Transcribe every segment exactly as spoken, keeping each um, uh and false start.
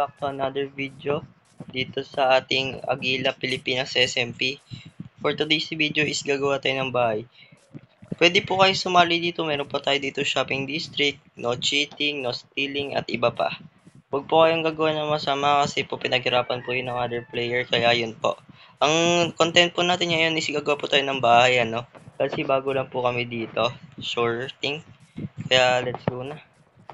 back to another video dito sa ating Agila Pilipinas S M P. For today's video is gagawa tayo ng bahay. Pwede po kayo sumali dito, meron pa tayo dito shopping district, no cheating, no stealing, at iba pa. Huwag po kayong gagawa ng masama kasi po pinaghirapan po yun ng other player, kaya yun po. Ang content po natin ngayon is gagawa po tayo ng bahay, ano? Kasi bago lang po kami dito, sure thing. Kaya let's go na.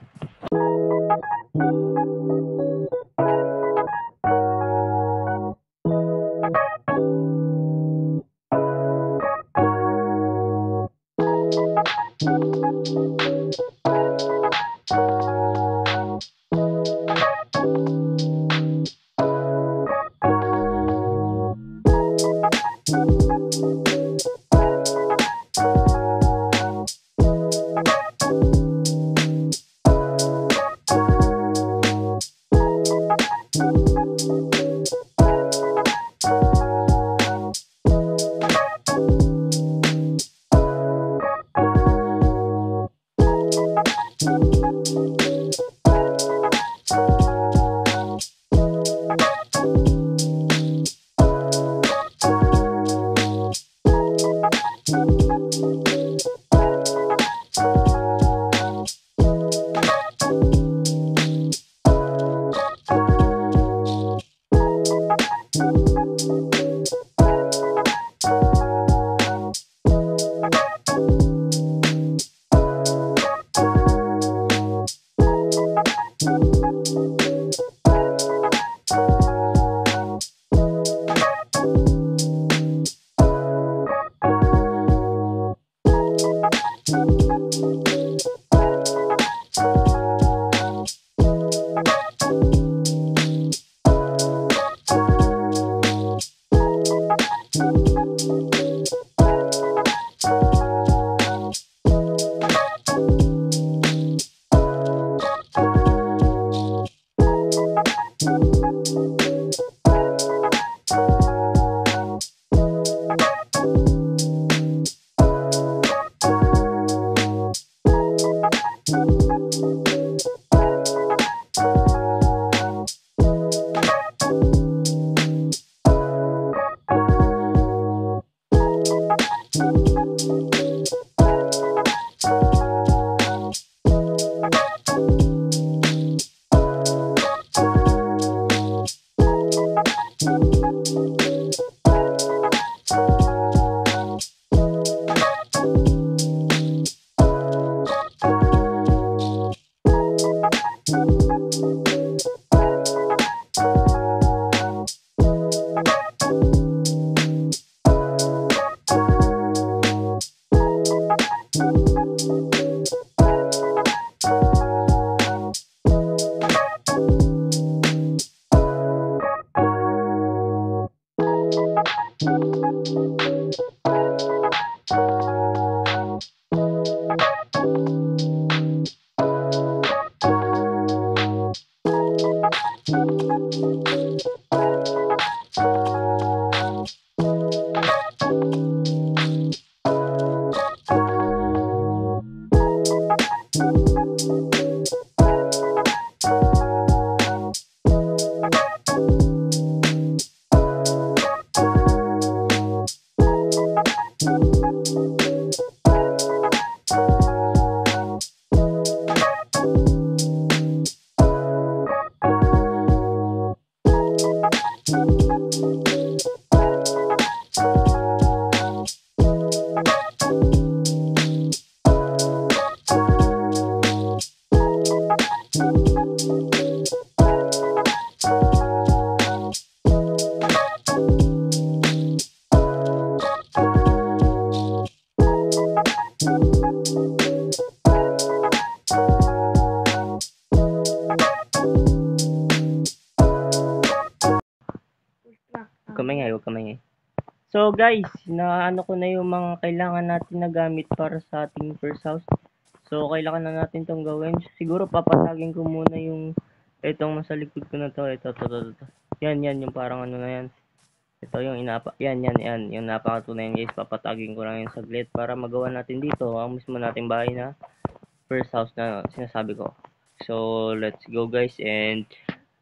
Kamay huwag kamay. So guys, naano ko na yung mga kailangan natin na gamit para sa ating first house. So kailangan na natin tong gawin. Siguro papatagin ko muna yung itong nasa likod ko na to. Ito, to, to, to, to. Yan, yan, yung parang ano na yan. Ito yung inapa, yan, yan, yan. Yung napakatunay guys, papatagin ko lang yung saglit para magawa natin dito ang mismo nating bahay na first house na sinasabi ko. So let's go guys, and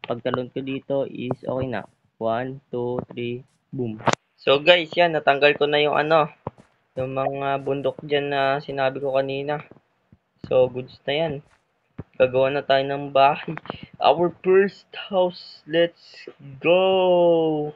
pagtalon ko dito is okay na. one, two, three, boom. So guys, yan, natanggal ko na yung ano, yung mga bundok dyan na sinabi ko kanina. So, goods na yan. Gagawa na tayo ng bahay. Our first house. Let's go!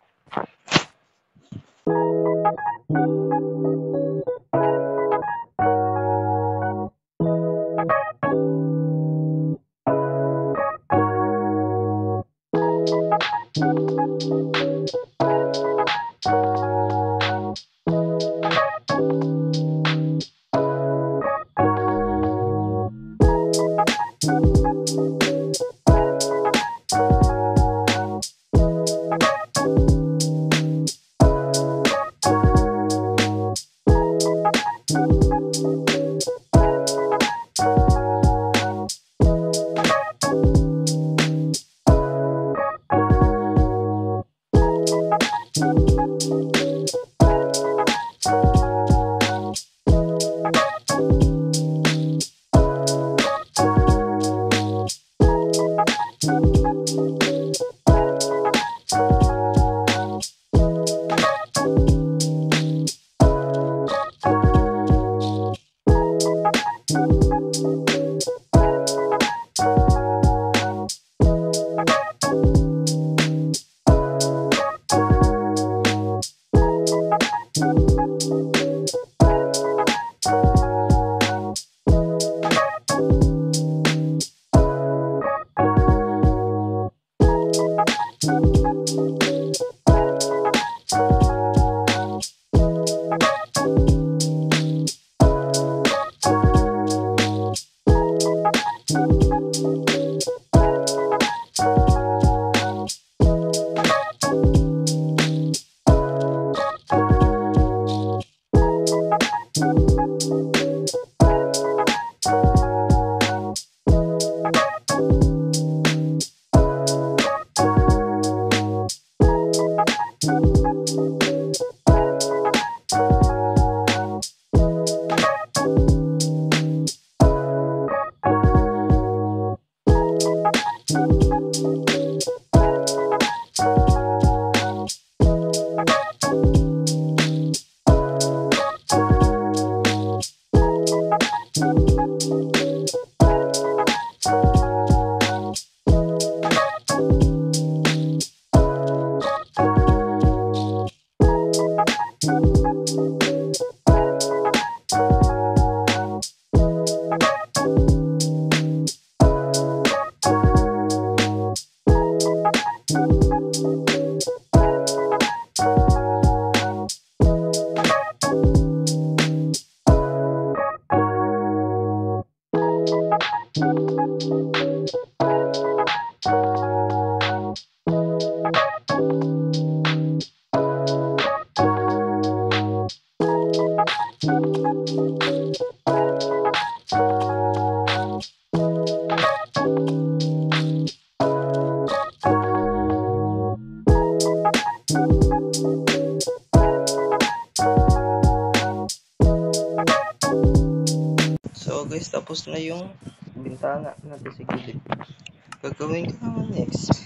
So guys, tapos na yung bintana natin sa gilid. Gagawin ko naman next.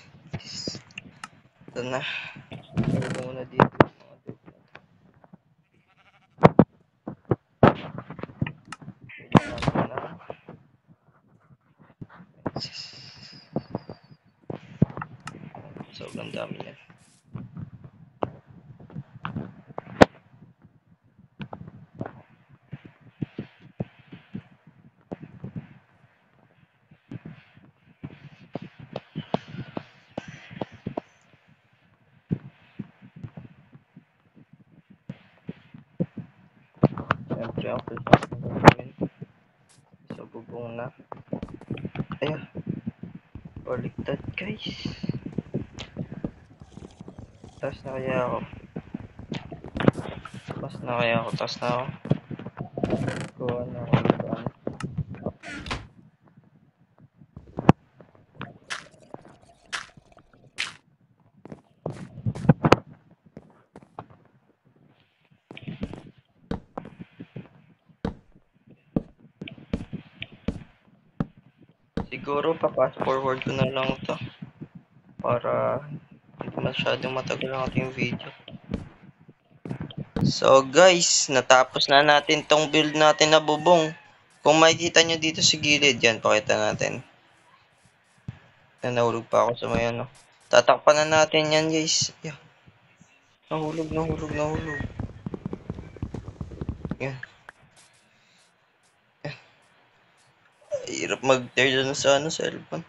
Ito na. Gagawin ko muna dito. Sobrang dami yan. Siyempre ang first na gagawin. So bubong na. Ayan. Baliktad guys. Taas na kaya ako. Taas na kaya ako. Taas na ako. Kuha na ako. Siguro pa-fast forward ko na lang ito. para hindi masyadong matagal ang ating video. So guys, natapos na natin tong build natin na bubong. Kung makikita nyo dito sa gilid, yan, pakita natin. Na nahulog pa ako sa may ano. Tatakpan na natin yan guys. Yeah. Nahulog, nahulog, nahulog. Yan. Hirap mag-tear dun sa ano, cellphone.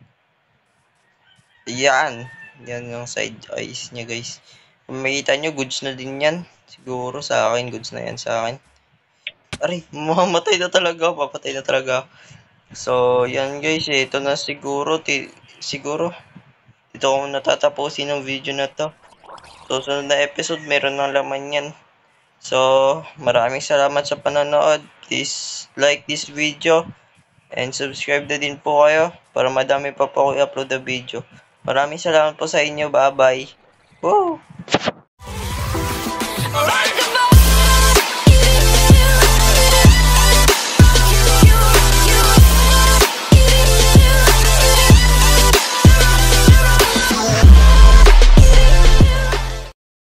Yan. Yan yung side eyes niya guys. Kung makita nyo, goods na din yan. Siguro sa akin, goods na yan sa akin. Aray, mamamatay na talaga. Papatay na talaga. So, yan guys. Ito na siguro. Ti siguro. Dito ko natatapusin ng video na to. So, sunod na episode, meron ng laman yan. So, maraming salamat sa panonood. Please like this video. And subscribe na din po kayo para madami pa po ako i-upload na video. Maraming salamat po sa inyo. Bye-bye. Woo!